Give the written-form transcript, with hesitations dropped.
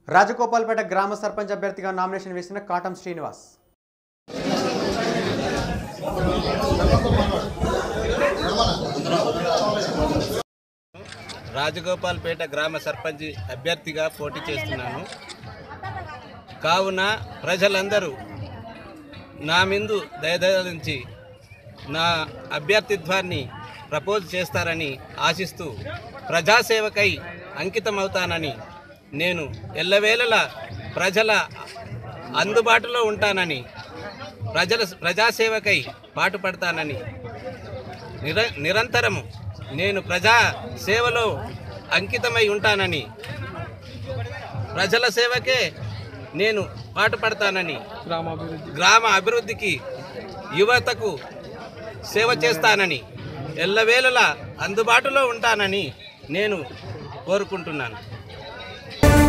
రాజగోపాల్పేట గ్రామ సర్పంచ్ అభ్యర్థిగా నామినేషన్ వేసిన కాటం శ్రీనివాస్. రాజగోపాల్పేట గ్రామ సర్పంచ్ అభ్యర్థిగా పోటీ చేస్తున్నాను. కావున ప్రజలందరూ నా ముందు దయదలించి నా అభ్యర్థిత్వాన్ని ప్రపోజ్ చేస్తారని ఆశిస్తూ ప్రజాసేవకై అంకితమవుతానని, నేను ఎల్లవేళలా ప్రజల అందుబాటులో ఉంటానని, ప్రజాసేవకై పాటుపడతానని, నిరంతరము నేను ప్రజా సేవలో అంకితమై ఉంటానని, ప్రజల సేవకే నేను పాటుపడతానని, గ్రామ అభివృద్ధికి యువతకు సేవ చేస్తానని, ఎల్లవేళలా అందుబాటులో ఉంటానని నేను కోరుకుంటున్నాను.